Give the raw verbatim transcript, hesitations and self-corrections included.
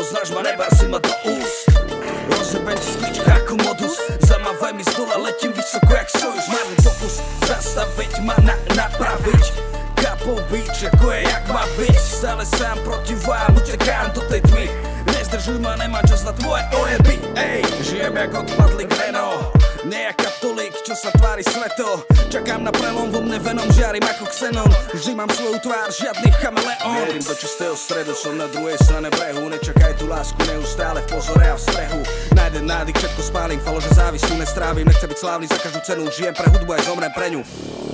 nepoznáš ma, nebar si ma do úst. Rozjebem ti sklička ako modus, zamávaj mi z dole, letím vysoko jak Sojus. Marný pokus zastaviť ma, na, napraviť kapou bič, ako je jak má byť. Stále sám proti vám, utekám do tej tmy. Nezdržuj ma, nemám čas na tvoje ojeby. Ej, žijem jak odpadlý greno, nejak katolík, čo sa tvári sveto. Čakám na prelom, vo mne venom žiarím ako xenon. Vždy mám svoju tvár, žiadny chameleón. Vierím do čistého stredu, som na druhej strane brehu. Nečakaj tú lásku, neustále v pozore a v strehu. Na jeden nádych všetko spálim, falože závisu nestrávim. Nechce byť slávny za každú cenu, žijem pre hudbu aj zomrem pre ňu.